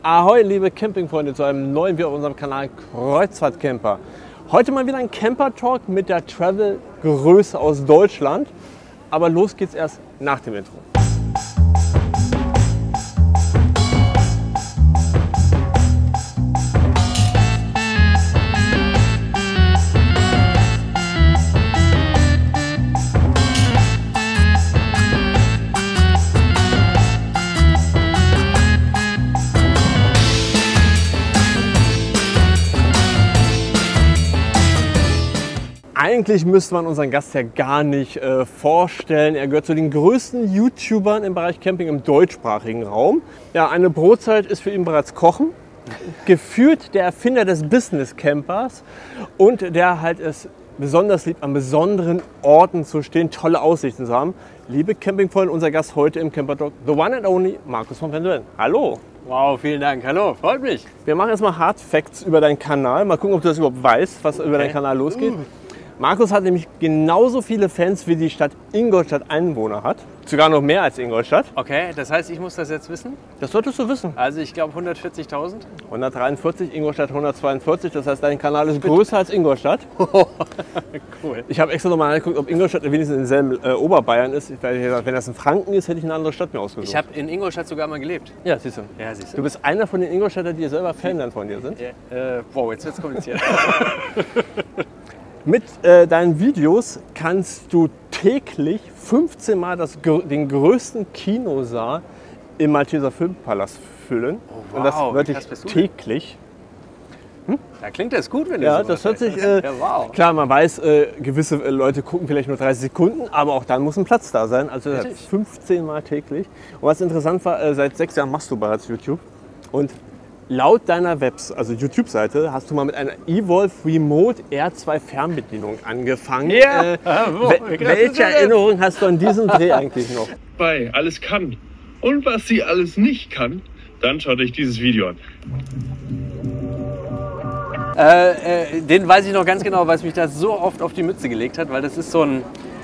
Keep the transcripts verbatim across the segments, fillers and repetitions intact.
Ahoi, liebe Campingfreunde, zu einem neuen Video auf unserem Kanal Kreuzfahrtcamper. Heute mal wieder ein Camper-Talk mit der Travel-Größe aus Deutschland. Aber los geht's erst nach dem Intro. Eigentlich müsste man unseren Gast ja gar nicht äh, vorstellen. Er gehört zu den größten YouTubern im Bereich Camping im deutschsprachigen Raum. Ja, eine Brotzeit ist für ihn bereits Kochen. Gefühlt der Erfinder des Business Campers und der halt es besonders liebt, an besonderen Orten zu stehen, tolle Aussichten zu haben. Liebe Campingfreunde, unser Gast heute im Camper Talk, the one and only Markus von Penduellen. Hallo! Wow, vielen Dank. Hallo, freut mich. Wir machen jetzt mal Hard Facts über deinen Kanal. Mal gucken, ob du das überhaupt weißt, was okay. über deinen Kanal losgeht. Uh. Markus hat nämlich genauso viele Fans, wie die Stadt Ingolstadt Einwohner hat. Sogar noch mehr als Ingolstadt. Okay, das heißt, ich muss das jetzt wissen? Das solltest du wissen. Also ich glaube hundertvierzigtausend? hundertdreiundvierzig, Ingolstadt hundertzweiundvierzig. Das heißt, dein Kanal ist größer als Ingolstadt. Cool. Ich habe extra nochmal angeguckt, ob Ingolstadt wenigstens in denselben äh, Oberbayern ist. Wenn das in Franken ist, hätte ich eine andere Stadt mir ausgesucht. Ich habe in Ingolstadt sogar mal gelebt. Ja, siehst du. Ja, siehst du. Du bist einer von den Ingolstädtern, die selber Fan dann von dir sind. Ja, äh, wow, jetzt wird es kompliziert. Mit äh, deinen Videos kannst du täglich fünfzehn Mal das, den größten Kinosaal im Malteser Filmpalast füllen. Oh, wow. Und das wirklich täglich. Hm? Da klingt das gut, wenn du Ja, so das hört sich. Äh, ja, wow. Klar, man weiß, äh, gewisse äh, Leute gucken vielleicht nur dreißig Sekunden, aber auch dann muss ein Platz da sein. Also das heißt fünfzehn Mal täglich. Und was interessant war, äh, seit sechs Jahren machst du bereits YouTube. Und laut deiner Webs, also YouTube-Seite, hast du mal mit einer Evolve Remote R zwei Fernbedienung angefangen. Ja. Äh, wel welche Erinnerung hast du an diesen Dreh eigentlich noch? Bei alles kann und was sie alles nicht kann, dann schaut euch dieses Video an. Äh, äh, den weiß ich noch ganz genau, weil es mich da so oft auf die Mütze gelegt hat, weil das ist so ein,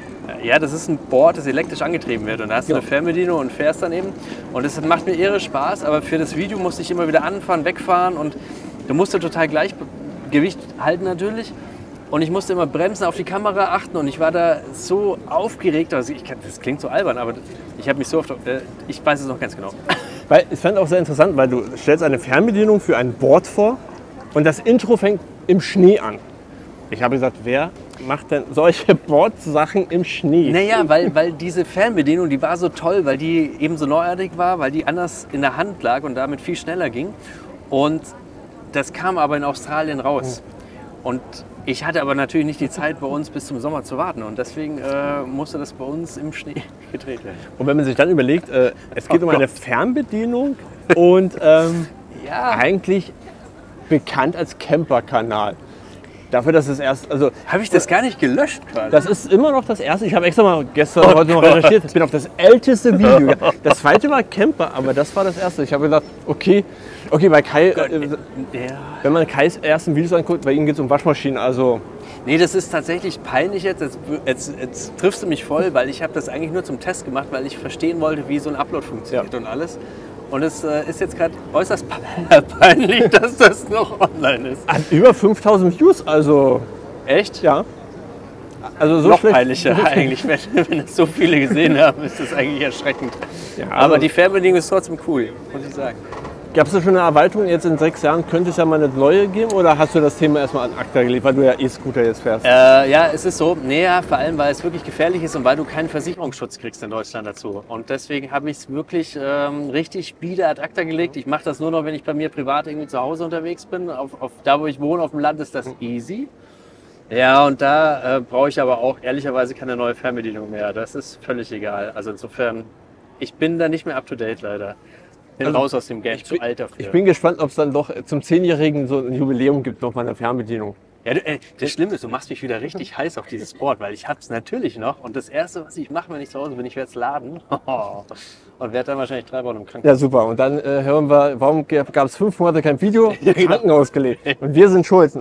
ja, das ist ein Board, das elektrisch angetrieben wird und da hast du ja. eine Fernbedienung und fährst dann eben und das macht mir irre Spaß, aber für das Video musste ich immer wieder anfahren, wegfahren und du musst total Gleichgewicht halten natürlich und ich musste immer bremsen, auf die Kamera achten und ich war da so aufgeregt, also ich, das klingt so albern, aber ich habe mich so oft, äh, ich weiß es noch ganz genau. Weil, ich fand auch sehr interessant, weil du stellst eine Fernbedienung für ein Board vor und das Intro fängt im Schnee an. Ich habe gesagt, wer macht denn solche Bordsachen im Schnee? Naja, weil, weil diese Fernbedienung, die war so toll, weil die eben so neuartig war, weil die anders in der Hand lag und damit viel schneller ging. Und das kam aber in Australien raus. Und ich hatte aber natürlich nicht die Zeit, bei uns bis zum Sommer zu warten. Und deswegen äh, musste das bei uns im Schnee gedreht werden. Und wenn man sich dann überlegt, äh, es geht oh um Gott. eine Fernbedienung und ähm, ja. eigentlich bekannt als Camper-Kanal. Dafür, dass es erst, also habe ich das gar nicht gelöscht quasi? Das ist immer noch das erste. Ich habe extra mal gestern, oh heute noch Gott. recherchiert. Ich bin auf das älteste Video. Das zweite war Camper, aber das war das erste. Ich habe gedacht, okay, okay, bei Kai, Gott, äh, ja. wenn man Kais ersten Videos anguckt, bei ihm geht es um Waschmaschinen, also. Nee, das ist tatsächlich peinlich jetzt. Jetzt, jetzt, jetzt triffst du mich voll, weil ich habe das eigentlich nur zum Test gemacht, weil ich verstehen wollte, wie so ein Upload funktioniert ja. und alles. Und es äh, ist jetzt gerade äußerst peinlich, dass das noch online ist. Hat über fünftausend Views, also. Echt? Ja. Also so noch schlecht. peinlicher eigentlich, wenn, wenn es so viele gesehen haben, ist das eigentlich erschreckend. Ja, also aber die Fernbedienung ist trotzdem cool, muss ich sagen. Gab es da schon eine Erweiterung jetzt in sechs Jahren? Könnte es ja mal eine neue geben oder hast du das Thema erstmal an ACTA gelegt, weil du ja E-Scooter jetzt fährst? Äh, ja, es ist so, nee, ja, vor allem, weil es wirklich gefährlich ist und weil du keinen Versicherungsschutz kriegst in Deutschland dazu. Und deswegen habe ich es wirklich ähm, richtig wieder ad acta gelegt. Ich mache das nur noch, wenn ich bei mir privat irgendwie zu Hause unterwegs bin. Auf, auf, da, wo ich wohne, auf dem Land, ist das easy. Ja, und da äh, brauche ich aber auch ehrlicherweise keine neue Fernbedienung mehr. Das ist völlig egal. Also insofern, ich bin da nicht mehr up to date leider. Bin also raus aus dem Game, zu alt dafür. Ich bin gespannt, ob es dann doch zum zehnjährigen so ein Jubiläum gibt, noch mal eine Fernbedienung. Ja, du, ey, das Schlimme ist, du machst mich wieder richtig heiß auf dieses Board, weil ich hab's natürlich noch. Und das Erste, was ich mache, wenn ich zu Hause bin, ich werde es laden. Und werde dann wahrscheinlich drei Wochen im Krankenhaus. Ja, super. Und dann äh, hören wir, warum gab es fünf Monate kein Video? Krankenhaus gelegt. Und wir sind schuld.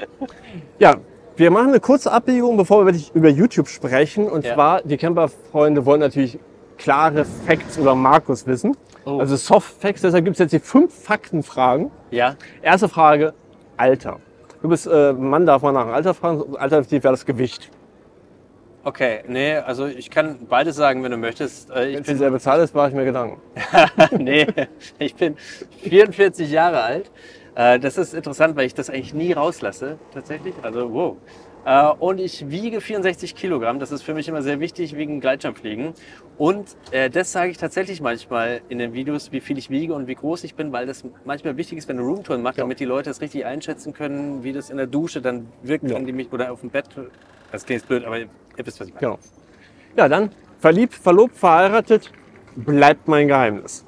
Ja, wir machen eine kurze Abbiegung, bevor wir wirklich über YouTube sprechen. Und ja. zwar, die Camperfreunde wollen natürlich klare Facts über Markus wissen. Oh. Also Soft Facts, deshalb gibt es jetzt die fünf Faktenfragen. Ja. Erste Frage, Alter. Du bist äh, Mann, darf man nach dem Alter fragen, alternativ wäre das Gewicht. Okay, nee, also ich kann beides sagen, wenn du möchtest. Äh, ich Wenn es selber Zahl ist, mache ich mir Gedanken. nee, ich bin vierundvierzig Jahre alt. Äh, das ist interessant, weil ich das eigentlich nie rauslasse, tatsächlich. Also, wow. Äh, und ich wiege vierundsechzig Kilogramm. Das ist für mich immer sehr wichtig wegen Gleitschirmfliegen. Und äh, das sage ich tatsächlich manchmal in den Videos, wie viel ich wiege und wie groß ich bin, weil das manchmal wichtig ist, wenn du Roomtouren machst, Ja. damit die Leute das richtig einschätzen können, wie das in der Dusche dann wirkt, Ja. wenn die mich oder auf dem Bett. Das klingt jetzt blöd, aber ihr wisst, was ich meine. Genau. Ja, dann verliebt, verlobt, verheiratet, bleibt mein Geheimnis.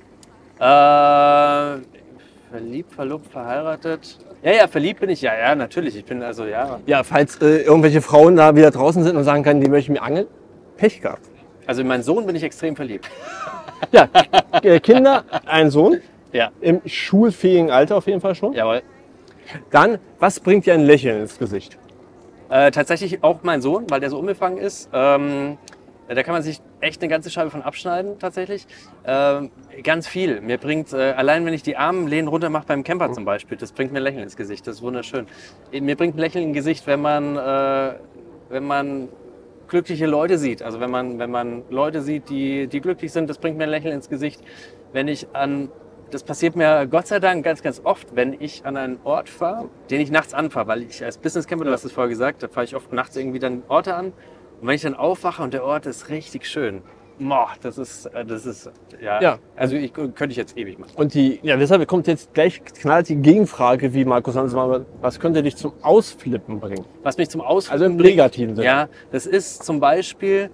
Äh, verliebt, verlobt, verheiratet. Ja, ja, verliebt bin ich, ja, ja, natürlich. Ich bin also, ja. Ja, falls äh, irgendwelche Frauen da wieder draußen sind und sagen können, die möchten mir angeln, Pech gehabt. Also in meinen Sohn bin ich extrem verliebt. Ja, äh, Kinder, ein Sohn, Ja, im schulfähigen Alter auf jeden Fall schon. jawohl. Dann, was bringt dir ein Lächeln ins Gesicht? Äh, tatsächlich auch mein Sohn, weil der so unbefangen ist. Ähm, da kann man sich echt eine ganze Scheibe von abschneiden, tatsächlich. Ähm, ganz viel. Mir bringt, äh, allein wenn ich die Armlehnen runter mache beim Camper zum Beispiel, das bringt mir ein Lächeln ins Gesicht. Das ist wunderschön. Mir bringt ein Lächeln ins Gesicht, wenn man, äh, wenn man glückliche Leute sieht. Also wenn man, wenn man Leute sieht, die, die glücklich sind, das bringt mir ein Lächeln ins Gesicht. Wenn ich an Das passiert mir Gott sei Dank ganz, ganz oft, wenn ich an einen Ort fahre, den ich nachts anfahre, weil ich als Business-Camper, du hast es vorher gesagt, da fahre ich oft nachts irgendwie dann Orte an. Und wenn ich dann aufwache und der Ort ist richtig schön, boah, das ist, das ist, ja, Ja. also ich, könnte ich jetzt ewig machen. Und die, ja, deshalb kommt jetzt gleich knallt die Gegenfrage, wie Markus Hans mal, was könnte dich zum Ausflippen bringen? Was mich zum Ausflippen Also im bringt, negativen Sinne. Ja, das ist zum Beispiel,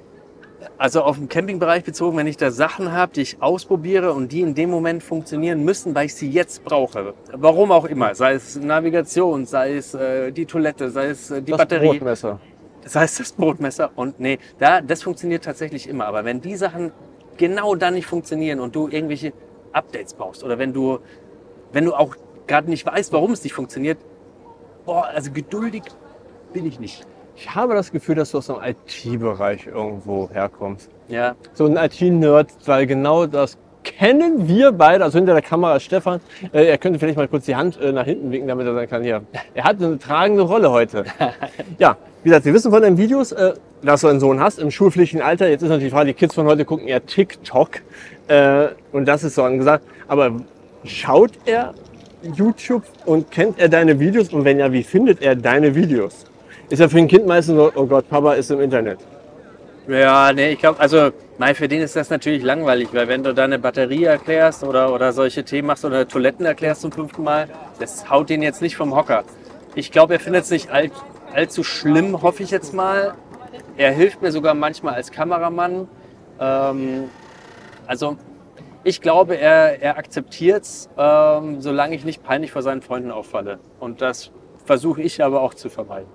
also auf den Campingbereich bezogen, wenn ich da Sachen habe, die ich ausprobiere und die in dem Moment funktionieren müssen, weil ich sie jetzt brauche. Warum auch immer. Sei es Navigation, sei es äh, die Toilette, sei es äh, die Das Batterie, Brotmesser. sei es das Brotmesser. Und nee, da, das funktioniert tatsächlich immer. Aber wenn die Sachen genau dann nicht funktionieren und du irgendwelche Updates brauchst oder wenn du, wenn du auch gerade nicht weißt, warum es nicht funktioniert, boah, also geduldig bin ich nicht. Ich habe das Gefühl, dass du aus dem I T-Bereich irgendwo herkommst. Ja, So ein I T-Nerd, weil genau das kennen wir beide. Also hinter der Kamera ist Stefan. Äh, er könnte vielleicht mal kurz die Hand äh, nach hinten winken, damit er sagen kann, hier, er hat eine tragende Rolle heute. Ja, wie gesagt, wir wissen von deinen Videos, äh, dass du einen Sohn hast im schulpflichtigen Alter. Jetzt ist natürlich die Frage, die Kids von heute gucken eher TikTok. Äh, und das ist so angesagt. Aber schaut er YouTube und kennt er deine Videos? Und wenn ja, wie findet er deine Videos? Ist ja für ein Kind meistens so, oh Gott, Papa ist im Internet. ja, nee, ich glaube, also nein, für den ist das natürlich langweilig, weil wenn du da eine Batterie erklärst oder, oder solche Themen machst oder Toiletten erklärst zum fünften Mal, das haut den jetzt nicht vom Hocker. Ich glaube, er findet es nicht all, allzu schlimm, hoffe ich jetzt mal. Er hilft mir sogar manchmal als Kameramann. Ähm, also ich glaube, er, er akzeptiert es, ähm, solange ich nicht peinlich vor seinen Freunden auffalle. Und das versuche ich aber auch zu vermeiden.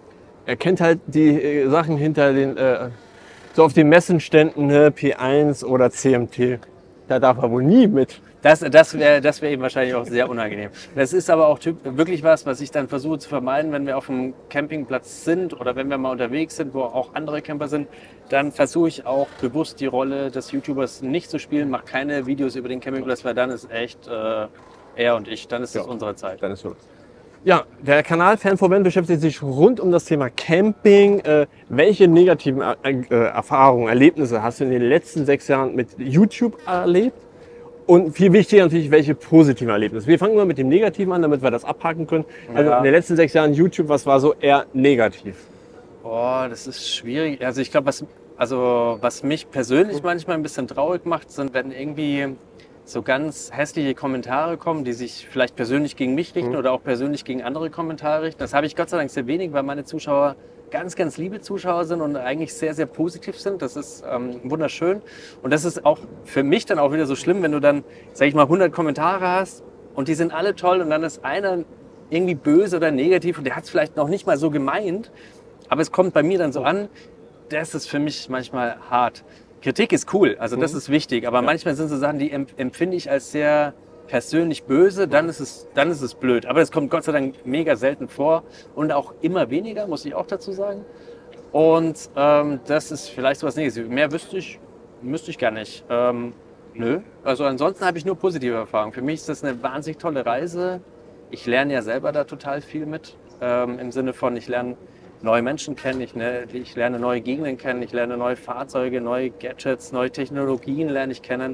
Er kennt halt die äh, Sachen hinter den, äh, so auf den Messenständen, ne, P eins oder C M T. Da darf er wohl nie mit. Das, das wäre das wär ihm wahrscheinlich auch sehr unangenehm. Das ist aber auch typ, wirklich was, was ich dann versuche zu vermeiden, wenn wir auf einem Campingplatz sind oder wenn wir mal unterwegs sind, wo auch andere Camper sind. Dann versuche ich auch bewusst die Rolle des YouTubers nicht zu spielen, mache keine Videos über den Campingplatz, weil dann ist echt äh, er und ich, dann ist es Ja. unsere Zeit. Dann ist so. Ja, der Kanal Fan for Ben beschäftigt sich rund um das Thema Camping. Äh, welche negativen äh, äh, Erfahrungen, Erlebnisse hast du in den letzten sechs Jahren mit YouTube erlebt? Und viel wichtiger natürlich, welche positiven Erlebnisse. Wir fangen mal mit dem Negativen an, damit wir das abhaken können. Also Ja. in den letzten sechs Jahren YouTube, was war so eher negativ? Boah, das ist schwierig. Also ich glaube, was, also was mich persönlich manchmal ein bisschen traurig macht, sind, wenn irgendwie so ganz hässliche Kommentare kommen, die sich vielleicht persönlich gegen mich richten Mhm. oder auch persönlich gegen andere Kommentare richten. Das habe ich Gott sei Dank sehr wenig, weil meine Zuschauer ganz, ganz liebe Zuschauer sind und eigentlich sehr, sehr positiv sind. Das ist ähm, wunderschön. Und das ist auch für mich dann auch wieder so schlimm, wenn du dann, sag ich mal, hundert Kommentare hast und die sind alle toll und dann ist einer irgendwie böse oder negativ und der hat es vielleicht noch nicht mal so gemeint, aber es kommt bei mir dann so an. Das ist für mich manchmal hart. Kritik ist cool, also das Mhm. ist wichtig, aber manchmal sind so Sachen, die emp- empfinde ich als sehr persönlich böse, dann ist es, dann ist es blöd. Aber das kommt Gott sei Dank mega selten vor und auch immer weniger, muss ich auch dazu sagen. Und ähm, das ist vielleicht sowas Negatives. Mehr wüsste ich müsste ich gar nicht. Ähm, nö. Also ansonsten habe ich nur positive Erfahrungen. Für mich ist das eine wahnsinnig tolle Reise. Ich lerne ja selber da total viel mit. Ähm, Im Sinne von, ich lerne neue Menschen kennen, ich, ne, ich lerne neue Gegenden kennen, ich lerne neue Fahrzeuge, neue Gadgets, neue Technologien lerne ich kennen.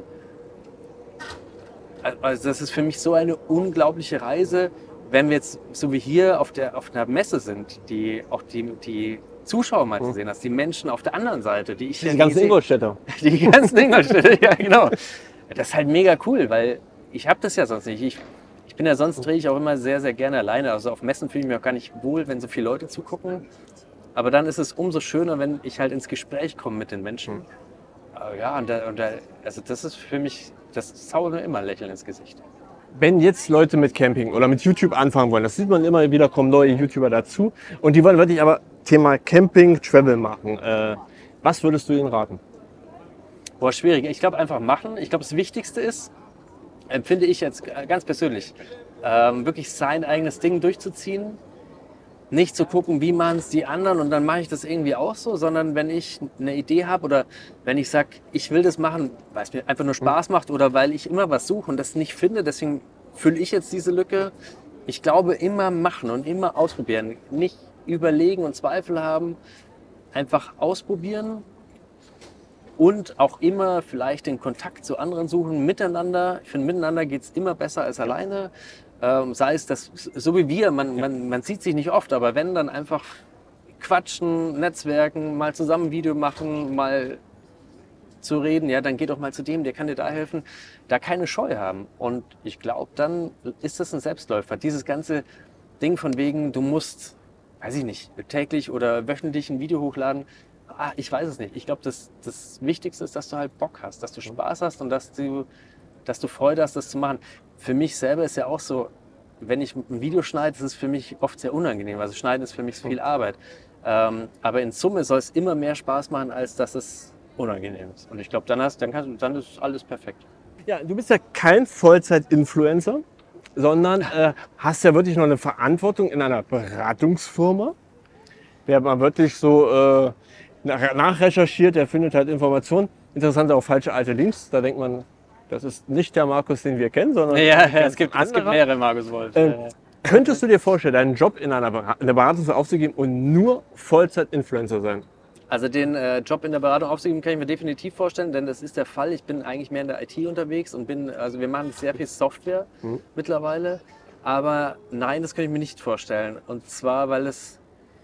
Also das ist für mich so eine unglaubliche Reise, wenn wir jetzt so wie hier auf, der, auf einer Messe sind, die auch die, die Zuschauer mal zu sehen hast, die Menschen auf der anderen Seite, die ich Die ja ganzen nie sehe. Ingolstädter. Die ganzen Ingolstädter, ja genau. Das ist halt mega cool, weil ich habe das ja sonst nicht. Ich, ich bin ja sonst drehe ich auch immer sehr, sehr gerne alleine. Also auf Messen fühle ich mich auch gar nicht wohl, wenn so viele Leute zugucken. Aber dann ist es umso schöner, wenn ich halt ins Gespräch komme mit den Menschen. Aber ja, und, da, und da, also das ist für mich, das zaubert mir immer ein Lächeln ins Gesicht. Wenn jetzt Leute mit Camping oder mit YouTube anfangen wollen, das sieht man immer wieder, kommen neue YouTuber dazu und die wollen wirklich aber Thema Camping, Travel machen. Äh, was würdest du ihnen raten? Boah, schwierig. Ich glaube einfach machen. Ich glaube, das Wichtigste ist, empfinde ich jetzt ganz persönlich, ähm, wirklich sein eigenes Ding durchzuziehen. Nicht zu gucken, wie machen es die anderen und dann mache ich das irgendwie auch so, sondern wenn ich eine Idee habe oder wenn ich sage, ich will das machen, weil es mir einfach nur Spaß macht oder weil ich immer was suche und das nicht finde, deswegen fülle ich jetzt diese Lücke. Ich glaube, immer machen und immer ausprobieren. Nicht überlegen und Zweifel haben, einfach ausprobieren und auch immer vielleicht den Kontakt zu anderen suchen, miteinander. Ich finde, miteinander geht es immer besser als alleine. Ähm, sei es das, so wie wir, man, man, man sieht sich nicht oft, aber wenn, dann einfach quatschen, netzwerken, mal zusammen ein Video machen, mal zu reden, ja, dann geh doch mal zu dem, der kann dir da helfen, da keine Scheu haben. Und ich glaube, dann ist das ein Selbstläufer. Dieses ganze Ding von wegen, du musst, weiß ich nicht, täglich oder wöchentlich ein Video hochladen, ah, ich weiß es nicht. Ich glaube, das, das Wichtigste ist, dass du halt Bock hast, dass du Spaß hast und dass du, dass du Freude hast, das zu machen. Für mich selber ist ja auch so, wenn ich ein Video schneide, ist es für mich oft sehr unangenehm. Also Schneiden ist für mich viel Arbeit. Ähm, aber in Summe soll es immer mehr Spaß machen, als dass es unangenehm ist. Und ich glaube, dann, hast, dann, kannst, du- dann ist alles perfekt. Ja, du bist ja kein Vollzeit-Influencer, sondern äh, hast ja wirklich noch eine Verantwortung in einer Beratungsfirma. Wer mal wirklich so äh, nach, nachrecherchiert, der findet halt Informationen. Interessant auch falsche alte Links. Da denkt man, das ist nicht der Markus, den wir kennen, sondern Ja, ein ja, ganz es gibt, es gibt anderer. mehrere Markus Wolf. Ähm, Ja, ja. Könntest du dir vorstellen, deinen Job in einer, Bera- in der Beratungsfirma aufzugeben und nur Vollzeit-Influencer sein? Also den äh, Job in der Beratung aufzugeben, kann ich mir definitiv vorstellen, denn das ist der Fall. Ich bin eigentlich mehr in der I T unterwegs und bin, also wir machen sehr viel Software Mhm. mittlerweile. Aber nein, das kann ich mir nicht vorstellen. Und zwar, weil es,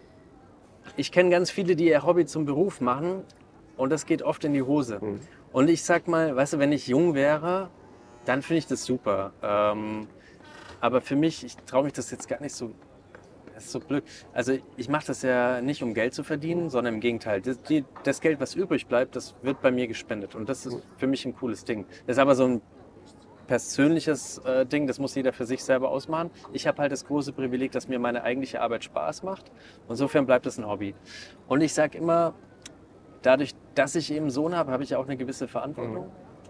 ich kenne ganz viele, die ihr Hobby zum Beruf machen und das geht oft in die Hose. Mhm. Und ich sag mal, weißt du, wenn ich jung wäre, dann finde ich das super. Ähm, aber für mich, ich traue mich das jetzt gar nicht so. Das ist so blöd. Also ich mache das ja nicht, um Geld zu verdienen, sondern im Gegenteil. Das, die, das Geld, was übrig bleibt, das wird bei mir gespendet. Und das ist für mich ein cooles Ding. Das ist aber so ein persönliches äh, Ding, das muss jeder für sich selber ausmachen. Ich habe halt das große Privileg, dass mir meine eigentliche Arbeit Spaß macht. Insofern bleibt es ein Hobby. Und ich sage immer, dadurch, dass ich eben einen Sohn habe, habe ich auch eine gewisse Verantwortung.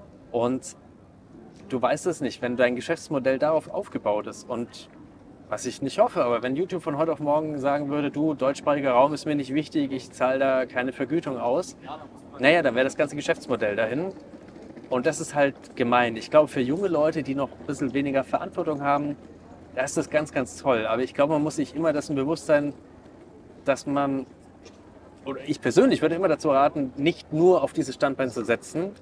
Und du weißt es nicht, wenn dein Geschäftsmodell darauf aufgebaut ist und was ich nicht hoffe, aber wenn YouTube von heute auf morgen sagen würde, du, deutschsprachiger Raum ist mir nicht wichtig, ich zahle da keine Vergütung aus, naja, dann wäre das ganze Geschäftsmodell dahin. Und das ist halt gemein. Ich glaube, für junge Leute, die noch ein bisschen weniger Verantwortung haben, da ist das ganz, ganz toll. Aber ich glaube, man muss sich immer dessen bewusst sein, dass man, oder ich persönlich würde immer dazu raten, nicht nur auf dieses Standbein zu setzen,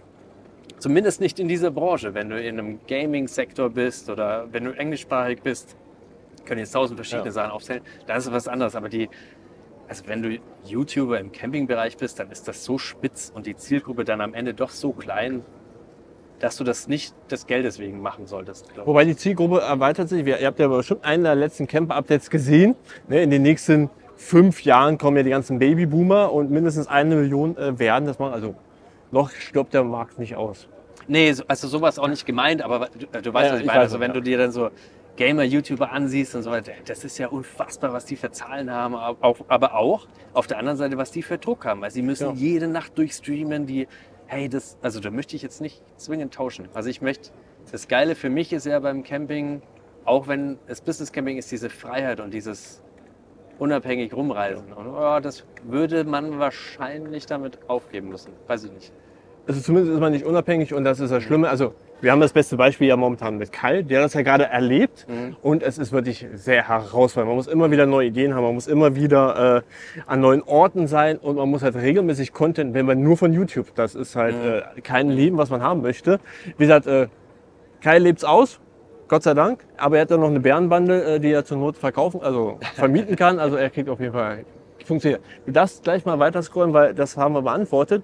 zumindest nicht in dieser Branche. Wenn du in einem Gaming-Sektor bist oder wenn du englischsprachig bist, können jetzt tausend verschiedene Ja. Sachen aufzählen. Das ist was anderes. Aber die, also wenn du YouTuber im Campingbereich bist, dann ist das so spitz und die Zielgruppe dann am Ende doch so klein, dass du das nicht des Geldes wegen machen solltest, glaube ich. Wobei die Zielgruppe erweitert sich. Wir- Ihr habt ja bestimmt einen der letzten Camper-Updates gesehen. Ne, in den nächsten fünf Jahren kommen ja die ganzen Babyboomer und mindestens eine Million äh, werden das machen. Also noch stirbt der Markt nicht aus. Nee, so- also sowas auch nicht gemeint, aber du, du weißt, Ja, was ich ich meine. weiß Also es, wenn ja. du dir dann so Gamer-YouTuber ansiehst und so weiter, das ist ja unfassbar, was die für Zahlen haben, aber auch, aber auch auf der anderen Seite, was die für Druck haben, weil sie müssen Ja. jede Nacht durchstreamen, die, hey, das, also da möchte ich jetzt nicht zwingend tauschen. Also ich möchte, das Geile für mich ist ja beim Camping, auch wenn es Business Camping ist, diese Freiheit und dieses unabhängig rumreisen. Und oh, das würde man wahrscheinlich damit aufgeben müssen, weiß ich nicht. Also zumindest ist man nicht unabhängig und das ist das Schlimme. Also wir haben das beste Beispiel ja momentan mit Kai, der das ja gerade erlebt mhm. und es ist wirklich sehr herausfordernd. Man muss immer wieder neue Ideen haben, man muss immer wieder äh, an neuen Orten sein und man muss halt regelmäßig Content, wenn man nur von YouTube, das ist halt mhm. äh, kein Leben, was man haben möchte. Wie gesagt, äh, Kai lebt's aus, Gott sei Dank, aber er hat dann noch eine Bärenbande, äh, die er zur Not verkaufen, also vermieten kann, also er kriegt auf jeden Fall, funktioniert. Du darfst gleich mal weiter scrollen, weil das haben wir beantwortet.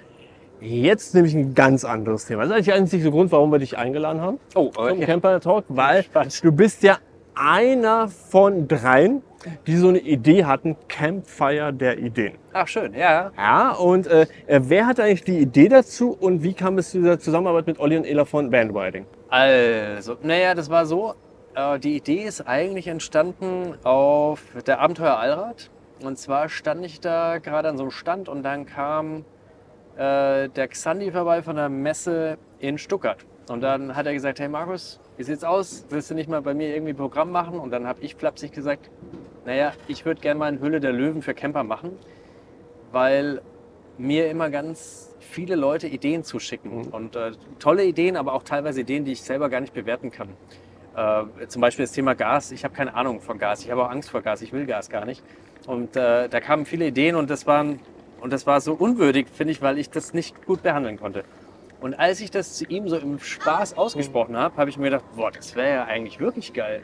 Jetzt nämlich ein ganz anderes Thema. Das ist eigentlich der einzige Grund, warum wir dich eingeladen haben. Oh, zum Camper Talk, weil du bist ja einer von dreien, die so eine Idee hatten, Campfire der Ideen. Ach schön, ja. Ja, und äh, wer hatte eigentlich die Idee dazu und wie kam es zu dieser Zusammenarbeit mit Olli und Ela von Bandriding? Also, naja, das war so, äh, die Idee ist eigentlich entstanden auf der Abenteuer Allrad. Und zwar stand ich da gerade an so einem Stand und dann kam äh, der Xandi vorbei von der Messe in Stuttgart. Und dann hat er gesagt, hey Markus, wie sieht's aus? Willst du nicht mal bei mir irgendwie ein Programm machen? Und dann habe ich flapsig gesagt, naja, ich würde gerne mal eine Höhle der Löwen für Camper machen, weil mir immer ganz viele Leute Ideen zuschicken. Mhm. Und äh, tolle Ideen, aber auch teilweise Ideen, die ich selber gar nicht bewerten kann. Äh, zum Beispiel das Thema Gas. Ich habe keine Ahnung von Gas. Ich habe auch Angst vor Gas. Ich will Gas gar nicht. Und äh, da kamen viele Ideen und das, waren, und das war so unwürdig, finde ich, weil ich das nicht gut behandeln konnte. Und als ich das zu ihm so im Spaß ausgesprochen habe, habe ich mir gedacht, boah, das wäre ja eigentlich wirklich geil.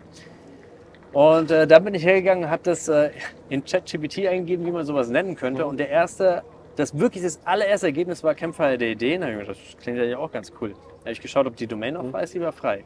Und äh, dann bin ich hergegangen, habe das äh, in ChatGPT eingegeben, wie man sowas nennen könnte. Und der erste, das wirklich das allererste Ergebnis war Campfire der Ideen. Da habe ich mir gedacht, das klingt ja auch ganz cool. Da habe ich geschaut, ob die Domain noch frei ist, die war frei.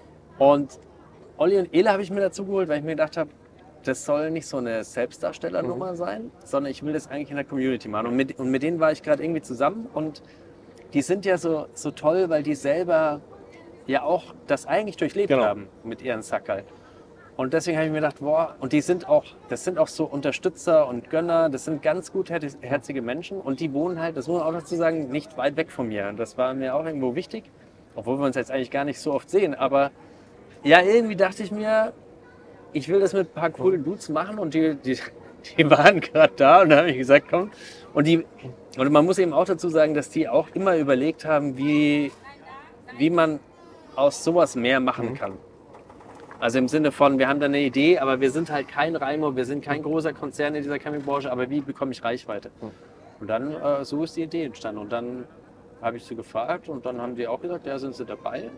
Und Olli und Ela habe ich mir dazu geholt, weil ich mir gedacht habe, das soll nicht so eine Selbstdarstellernummer sein, sondern ich will das eigentlich in der Community machen. Und mit, und mit denen war ich gerade irgendwie zusammen und die sind ja so, so toll, weil die selber ja auch das eigentlich durchlebt genau. haben mit ihren Sackerl. Und deswegen habe ich mir gedacht, boah, und die sind auch, das sind auch so Unterstützer und Gönner, das sind ganz gutherzige Menschen und die wohnen halt, das muss man auch dazu sagen, nicht weit weg von mir. Und das war mir auch irgendwo wichtig, obwohl wir uns jetzt eigentlich gar nicht so oft sehen. Aber ja, irgendwie dachte ich mir, ich will das mit ein paar coolen Dudes machen und die, die, die waren gerade da und da habe ich gesagt, komm. Und, die, und man muss eben auch dazu sagen, dass die auch immer überlegt haben, wie, wie man aus sowas mehr machen kann. Also im Sinne von, wir haben da eine Idee, aber wir sind halt kein Raimo, wir sind kein großer Konzern in dieser Campingbranche, aber wie bekomme ich Reichweite? Und dann, äh, so ist die Idee entstanden. Und dann habe ich sie gefragt und dann haben die auch gesagt, ja, sind sie dabei.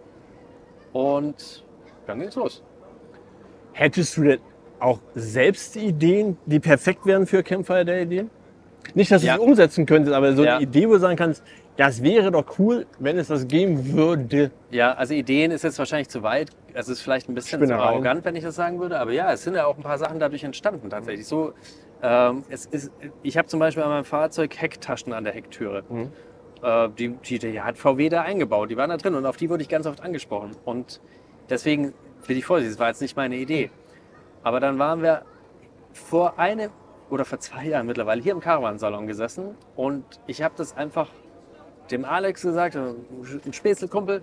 Und dann geht's los. Hättest du denn auch selbst Ideen, die perfekt wären für Campfire der Ideen? Nicht, dass du ja. sie umsetzen könntest, aber so ja. eine Idee, wo du sagen kannst, das wäre doch cool, wenn es das geben würde. Ja, also Ideen ist jetzt wahrscheinlich zu weit. Es ist vielleicht ein bisschen zu arrogant, wenn ich das sagen würde. Aber ja, es sind ja auch ein paar Sachen dadurch entstanden tatsächlich. So, ähm, es ist, ich habe zum Beispiel an meinem Fahrzeug Hecktaschen an der Hecktüre. Mhm. Äh, die, die, die hat V W da eingebaut. Die waren da drin und auf die wurde ich ganz oft angesprochen. Und deswegen bin ich vorsichtig, das war jetzt nicht meine Idee. Aber dann waren wir vor einem oder vor zwei Jahren mittlerweile hier im Caravan-Salon gesessen und ich habe das einfach dem Alex gesagt, ein Späßelkumpel,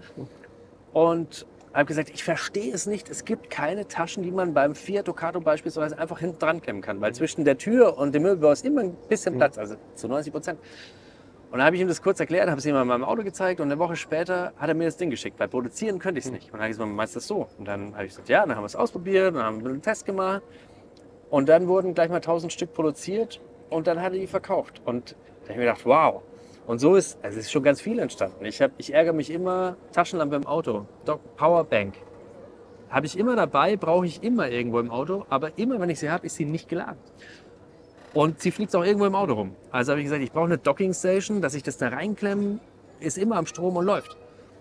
und habe gesagt, ich verstehe es nicht, es gibt keine Taschen, die man beim Fiat Ducato beispielsweise einfach hinten dran klemmen kann, weil zwischen der Tür und dem Möbelbau ist immer ein bisschen Platz, also zu neunzig Prozent. Und dann habe ich ihm das kurz erklärt, habe es ihm in meinem Auto gezeigt und eine Woche später hat er mir das Ding geschickt, weil produzieren könnte ich es nicht. Und dann habe ich gesagt, meinst du das so? Und dann habe ich gesagt, ja, dann haben wir es ausprobiert, dann haben wir einen Test gemacht und dann wurden gleich mal tausend Stück produziert und dann hat er die verkauft. Und da habe ich mir gedacht, wow. Und so ist, also es ist schon ganz viel entstanden. Ich, hab, ich ärgere mich immer, Taschenlampe im Auto, Powerbank. Habe ich immer dabei, brauche ich immer irgendwo im Auto, aber immer, wenn ich sie habe, ist sie nicht geladen. Und sie fliegt auch irgendwo im Auto rum. Also habe ich gesagt, ich brauche eine Dockingstation, dass ich das da reinklemmen, ist immer am Strom und läuft.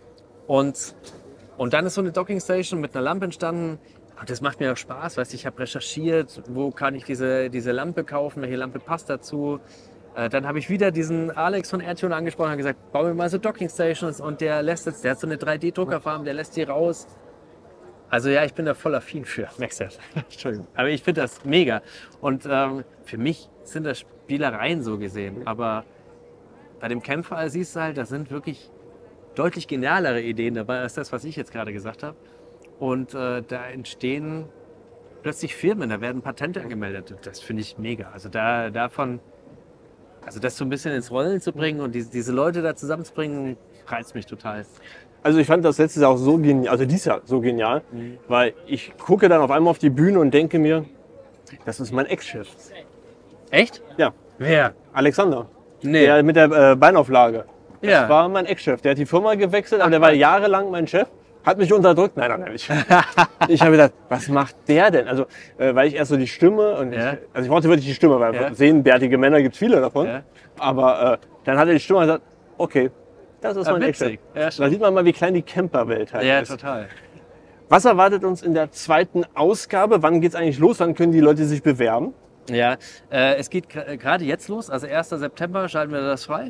Und, und dann ist so eine Dockingstation mit einer Lampe entstanden. Und das macht mir auch Spaß, weißt du, ich habe recherchiert, wo kann ich diese, diese Lampe kaufen, welche Lampe passt dazu. Dann habe ich wieder diesen Alex von AirTune angesprochen und gesagt, bau mir mal so Dockingstations und der lässt jetzt, der hat so eine drei D-Druckerfarm, der lässt die raus. Also ja, ich bin da voll affin für, merkst du? Entschuldigung. Aber ich finde das mega. Und ähm, für mich sind das Spielereien so gesehen. Aber bei dem Campfire siehst du halt, da sind wirklich deutlich genialere Ideen dabei als das, was ich jetzt gerade gesagt habe. Und äh, da entstehen plötzlich Firmen, da werden Patente angemeldet. Das finde ich mega. Also da, davon... Also das so ein bisschen ins Rollen zu bringen und diese, diese Leute da zusammenzubringen, reizt mich total. Also ich fand das letztes Jahr auch so genial, also dieses Jahr so genial, mhm. weil ich gucke dann auf einmal auf die Bühne und denke mir, das ist mein Ex-Chef. Echt? Ja. Wer? Alexander. Nee. Der mit der äh, Beinauflage. Ja. Das war mein Ex-Chef. Der hat die Firma gewechselt, aber der war jahrelang mein Chef. Hat mich unterdrückt? Nein, nein, nicht. Ich habe gedacht, was macht der denn? Also, äh, weil ich erst so die Stimme, und ja. ich, also ich brauchte wirklich die Stimme, weil ja. sehenbärtige Männer gibt es viele davon. Ja. Aber äh, dann hat er die Stimme und gesagt, okay, das ist ja, mein Ex-Chef. Ja, da sieht man mal, wie klein die Camperwelt halt ja, ist. Ja, total. Was erwartet uns in der zweiten Ausgabe? Wann geht es eigentlich los? Wann können die Leute sich bewerben? Ja, äh, es geht gerade jetzt los, also erster September schalten wir das frei.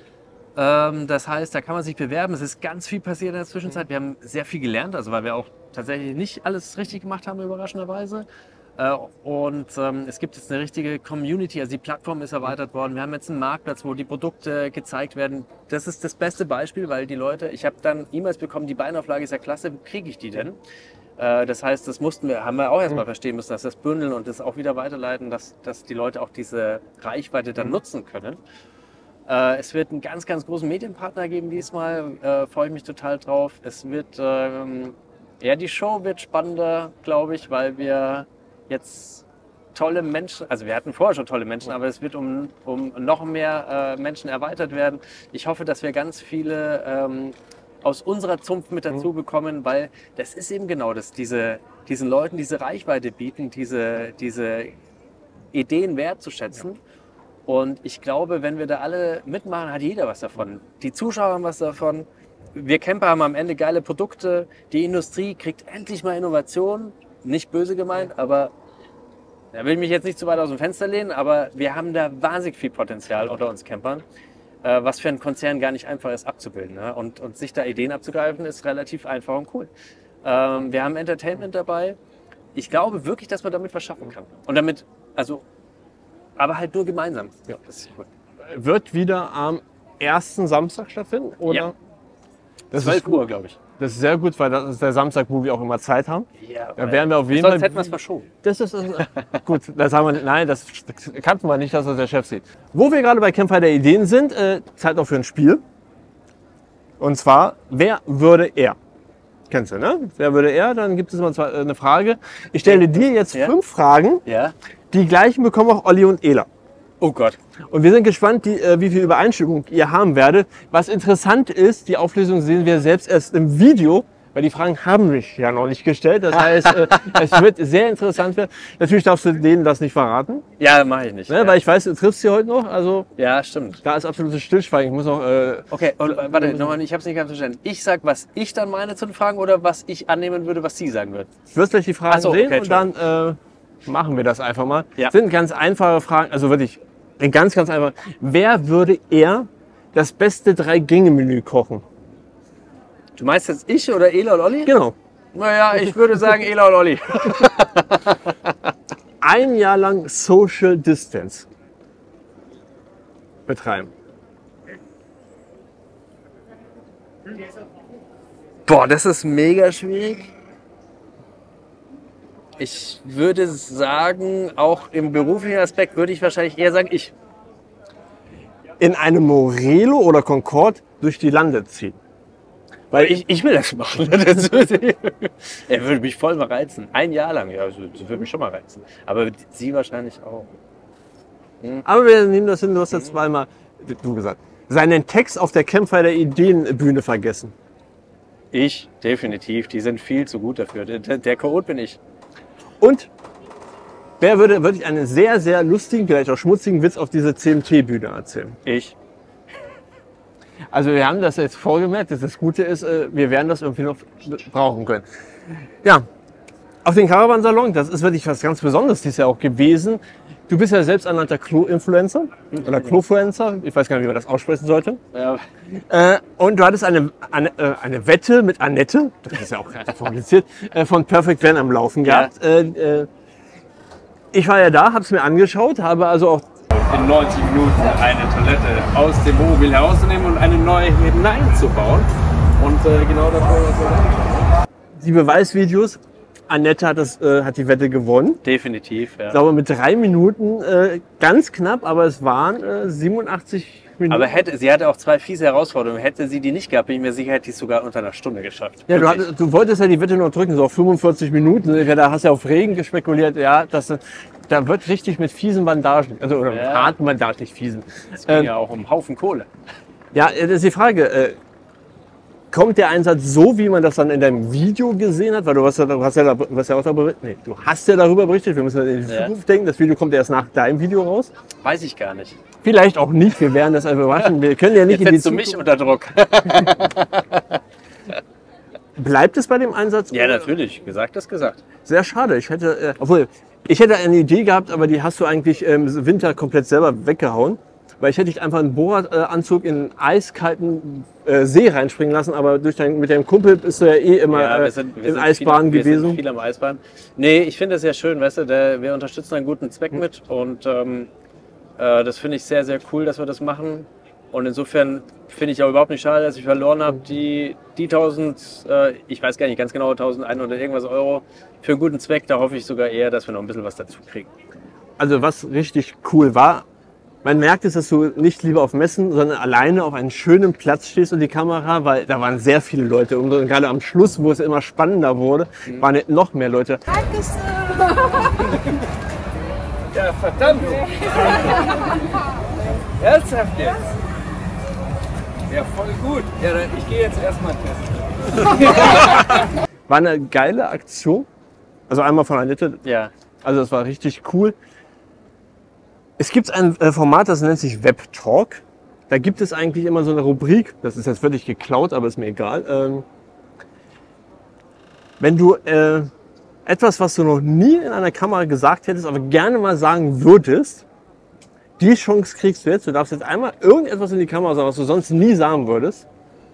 Ähm, das heißt, da kann man sich bewerben. Es ist ganz viel passiert in der Zwischenzeit. Wir haben sehr viel gelernt, also weil wir auch tatsächlich nicht alles richtig gemacht haben, überraschenderweise. Äh, und ähm, es gibt jetzt eine richtige Community, also die Plattform ist erweitert worden. Wir haben jetzt einen Marktplatz, wo die Produkte gezeigt werden. Das ist das beste Beispiel, weil die Leute, ich habe dann E-Mails bekommen, die Beinauflage ist ja klasse, wo kriege ich die denn? Das heißt, das mussten wir, haben wir auch erstmal verstehen müssen, dass das bündeln und das auch wieder weiterleiten, dass, dass die Leute auch diese Reichweite dann nutzen können. Äh, es wird einen ganz, ganz großen Medienpartner geben diesmal, äh, freue ich mich total drauf. Es wird, ähm, ja, die Show wird spannender, glaube ich, weil wir jetzt tolle Menschen, also wir hatten vorher schon tolle Menschen, aber es wird um, um noch mehr äh, Menschen erweitert werden. Ich hoffe, dass wir ganz viele ähm, aus unserer Zunft mit dazu bekommen, weil das ist eben genau das, diese, diesen Leuten diese Reichweite bieten, diese, diese Ideen wertzuschätzen. Und ich glaube, wenn wir da alle mitmachen, hat jeder was davon. Die Zuschauer haben was davon. Wir Camper haben am Ende geile Produkte. Die Industrie kriegt endlich mal Innovation. Nicht böse gemeint, aber da will ich mich jetzt nicht zu weit aus dem Fenster lehnen, aber wir haben da wahnsinnig viel Potenzial unter uns Campern, was für einen Konzern gar nicht einfach ist abzubilden. Ne? Und, und sich da Ideen abzugreifen, ist relativ einfach und cool. Ähm, wir haben Entertainment dabei. Ich glaube wirklich, dass man damit was schaffen kann. Und damit, also, aber halt nur gemeinsam. Ja, das ist cool. Wird wieder am ersten Samstag stattfinden? Oder? Ja. Das zwölf Uhr, glaube ich. Das ist sehr gut, weil das ist der Samstag, wo wir auch immer Zeit haben. Ja, da werden wir auf jeden sonst Fall. hätten wir es verschoben. Das ist äh, gut. Das haben wir. Nein, das kannten wir nicht, dass das der Chef sieht. Wo wir gerade bei Campfire der Ideen sind, äh, Zeit auch für ein Spiel. Und zwar, wer würde er? Kennst du, ne? Wer würde er? Dann gibt es mal zwei, äh, eine Frage. Ich stelle dir jetzt ja. fünf Fragen. Ja. Die gleichen bekommen auch Olli und Ela. Oh Gott. Und wir sind gespannt, die, äh, wie viel Übereinstimmung ihr haben werdet. Was interessant ist, die Auflösung sehen wir selbst erst im Video, weil die Fragen haben mich ja noch nicht gestellt. Das heißt, äh, es wird sehr interessant werden. Natürlich darfst du denen das nicht verraten. Ja, mache ich nicht. Ne? Ja. Weil ich weiß, du triffst sie heute noch. Also ja, stimmt. da ist absolutes Stillschweigen. Ich muss noch. Äh, okay, und, äh, warte, nochmal, ich habe es nicht ganz verstanden. Ich sag, was ich dann meine zu den Fragen oder was ich annehmen würde, was sie sagen würden? Du wirst gleich die Fragen so, sehen okay, und dann äh, machen wir das einfach mal. Ja. Sind ganz einfache Fragen. Also wirklich ganz, ganz einfach. Wer würde er das beste Drei-Gänge-Menü kochen? Du meinst jetzt ich oder Ela und Olli? Genau. Naja, ich würde sagen Ela und Olli. Ein Jahr lang Social Distance betreiben. Boah, das ist mega schwierig. Ich würde sagen, auch im beruflichen Aspekt würde ich wahrscheinlich eher sagen, ich. In einem Morelo oder Concorde durch die Lande ziehen. Weil ich, ich will das machen. Das würde, er würde mich voll mal reizen. Ein Jahr lang, ja, das würde mich schon mal reizen. Aber sie wahrscheinlich auch. Hm. Aber wir nehmen das hin, du hast jetzt zweimal, du gesagt, seinen Text auf der Campfire der Ideenbühne vergessen. Ich, definitiv. Die sind viel zu gut dafür. Der, der Chaot bin ich. Und wer würde wirklich einen sehr, sehr lustigen, vielleicht auch schmutzigen Witz auf diese C M T-Bühne erzählen? Ich. Also wir haben das jetzt vorgemerkt, dass das Gute ist, wir werden das irgendwie noch brauchen können. Ja, auf den Caravan-Salon, das ist wirklich was ganz Besonderes dieses Jahr auch gewesen. Du bist ja selbst ernannter Klo-Influencer oder Klofluencer, ich weiß gar nicht, wie man das aussprechen sollte. Ja. Äh, und du hattest eine, eine, eine Wette mit Annette, das ist ja auch relativ kompliziert, äh, von Perfect Van am Laufen gehabt. Ja. Äh, äh, ich war ja da, habe es mir angeschaut, habe also auch in neunzig Minuten eine Toilette aus dem Wohnmobil herauszunehmen und eine neue hineinzubauen. Und äh, genau das wollen wir uns. die Beweisvideos. Annette hat, das, äh, hat die Wette gewonnen. Definitiv, ja. Ich glaube mit drei Minuten, äh, ganz knapp, aber es waren äh, siebenundachtzig Minuten. Aber hätte, sie hatte auch zwei fiese Herausforderungen. Hätte sie die nicht gehabt, bin ich mir sicher, hätte ich sogar unter einer Stunde geschafft. Ja, du, hattest, du wolltest ja die Wette noch drücken, so auf fünfundvierzig Minuten. Ja, da hast du ja auf Regen gespekuliert. Ja, das, da wird richtig mit fiesen Bandagen, also oder Ja. harten Bandagen, nicht fiesen. Es ging Ähm, ja auch um einen Haufen Kohle. Ja, das ist die Frage. Äh, kommt der Einsatz so, wie man das dann in deinem Video gesehen hat? Weil du hast ja, du hast ja, du hast ja auch darüber, nee, du hast ja darüber berichtet. Wir müssen in die Ja. Zukunft denken. Das Video kommt erst nach deinem Video raus. Weiß ich gar nicht. Vielleicht auch nicht. Wir werden das einfach überraschen. Wir können ja nicht Jetzt in die setzt du Zukunft. mich unter Druck. Bleibt es bei dem Einsatz? Ja, natürlich. Gesagt ist gesagt. Sehr schade. Ich hätte, äh, obwohl, ich hätte eine Idee gehabt, aber die hast du eigentlich im Winter komplett selber weggehauen. Weil ich hätte dich einfach einen Bohranzug in einen eiskalten äh, See reinspringen lassen, aber durch dein, mit deinem Kumpel bist du ja eh immer Ja, äh, wir sind, wir in sind Eisbahnen viel, Wir gewesen. sind viel am Eisbahn. Nee, ich finde das ja schön, weißt du, der, wir unterstützen einen guten Zweck mit und ähm, äh, das finde ich sehr, sehr cool, dass wir das machen. Und insofern finde ich auch überhaupt nicht schade, dass ich verloren habe, die, die tausend, äh, ich weiß gar nicht ganz genau, eintausendeinhundert irgendwas Euro für einen guten Zweck. Da hoffe ich sogar eher, dass wir noch ein bisschen was dazu kriegen. Also was richtig cool war, man merkt es, dass du nicht lieber auf Messen, sondern alleine auf einem schönen Platz stehst und die Kamera, weil da waren sehr viele Leute. Und gerade am Schluss, wo es immer spannender wurde, Mhm. waren noch mehr Leute. Ja, verdammt! Ernsthaft jetzt? Ja, voll gut. Ja, dann, ich gehe jetzt erstmal testen. War eine geile Aktion. Also einmal von Annette. Ja. Also das war richtig cool. Es gibt ein äh, Format, das nennt sich Web Talk. Da gibt es eigentlich immer so eine Rubrik, das ist jetzt völlig geklaut, aber ist mir egal. Ähm, wenn du äh, etwas, was du noch nie in einer Kamera gesagt hättest, aber gerne mal sagen würdest, die Chance kriegst du jetzt. Du darfst jetzt einmal irgendetwas in die Kamera sagen, was du sonst nie sagen würdest.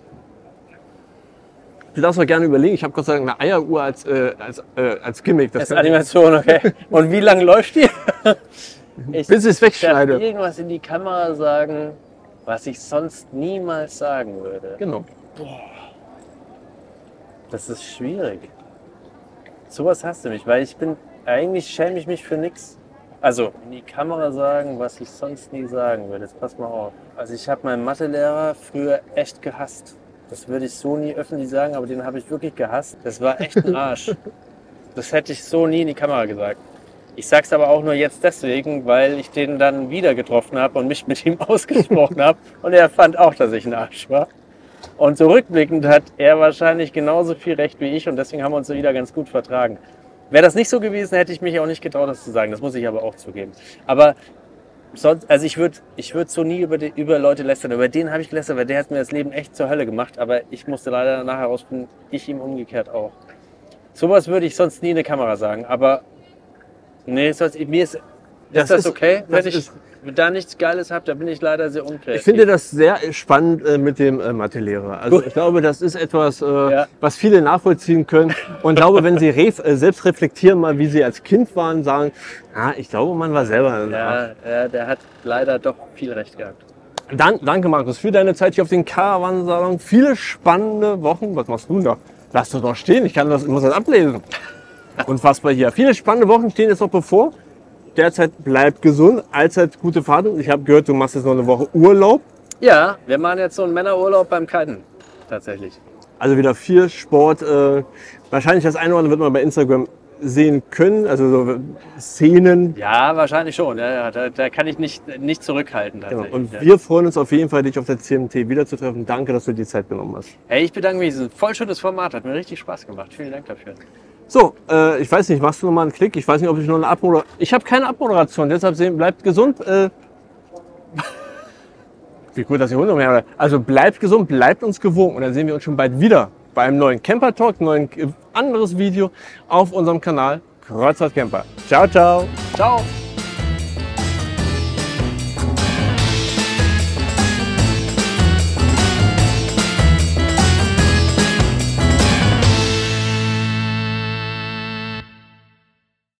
Du darfst auch gerne überlegen, ich habe Gott sei Dank eine Eieruhr als, äh, als, äh, als Gimmick. Das Das ist Animation, okay. Und wie lange läuft die? Ich Bis ich es wegschneide. darf irgendwas in die Kamera sagen, was ich sonst niemals sagen würde. Genau. Das ist schwierig. Sowas hast du mich, weil ich bin, eigentlich schäme ich mich für nichts. Also in die Kamera sagen, was ich sonst nie sagen würde. Jetzt pass mal auf. Also ich habe meinen Mathelehrer früher echt gehasst. Das würde ich so nie öffentlich sagen, aber den habe ich wirklich gehasst. Das war echt ein Arsch. Das hätte ich so nie in die Kamera gesagt. Ich sage es aber auch nur jetzt deswegen, weil ich den dann wieder getroffen habe und mich mit ihm ausgesprochen habe. Und er fand auch, dass ich ein Arsch war. Und so rückblickend hat er wahrscheinlich genauso viel Recht wie ich und deswegen haben wir uns wieder ganz gut vertragen. Wäre das nicht so gewesen, hätte ich mich auch nicht getraut, das zu sagen. Das muss ich aber auch zugeben. Aber sonst, also ich würde ich würd so nie über, die, über Leute lästern. Über den habe ich gelästert, weil der hat mir das Leben echt zur Hölle gemacht. Aber ich musste leider nachher herausfinden, ich ihm umgekehrt auch. Sowas würde ich sonst nie in der Kamera sagen. Aber nee, sonst, mir ist, ist Das das, ist- okay? das Wenn ich ist- da nichts Geiles habe, da bin ich leider sehr unkreativ. Ich finde das sehr spannend äh, mit dem äh, Mathelehrer. Also ich glaube, das ist etwas, äh, Ja. was viele nachvollziehen können. Und glaube, wenn sie ref äh, selbst reflektieren, mal wie sie als Kind waren, sagen, ah, ich glaube, man war selber ein Arsch. Ja, ja, der hat leider doch viel Recht gehabt. Dan danke, Markus, für deine Zeit hier auf den Caravan-Salon. Viele spannende Wochen. Was machst du denn da? Lass das doch stehen, ich, kann das, ich muss das ablesen. Unfassbar hier. Viele spannende Wochen stehen jetzt noch bevor. Derzeit bleib gesund, allzeit gute Fahrt. Ich habe gehört, du machst jetzt noch eine Woche Urlaub. Ja, wir machen jetzt so einen Männerurlaub beim Kiten. Tatsächlich. Also wieder viel Sport. Äh, wahrscheinlich das eine oder andere wird man bei Instagram sehen können. Also so Szenen. Ja, wahrscheinlich schon. Ja, ja, da, da kann ich nicht, nicht zurückhalten. Genau. Tatsächlich. Und ja. wir freuen uns auf jeden Fall, dich auf der C M T wiederzutreffen. Danke, dass du dir die Zeit genommen hast. Hey, ich bedanke mich. Es ist ein voll schönes Format. Hat mir richtig Spaß gemacht. Vielen Dank dafür. So, äh, ich weiß nicht, machst du noch mal einen Klick? Ich weiß nicht, ob ich noch eine Abmoderation... Ich habe keine Abmoderation, deshalb sehen, bleibt gesund. Äh, wie gut, dass ihr Hunde mehr. Also bleibt gesund, bleibt uns gewogen. Und dann sehen wir uns schon bald wieder bei einem neuen Camper Talk, neuen äh, anderes Video auf unserem Kanal Kreuzfahrt Camper. Ciao, ciao. Ciao.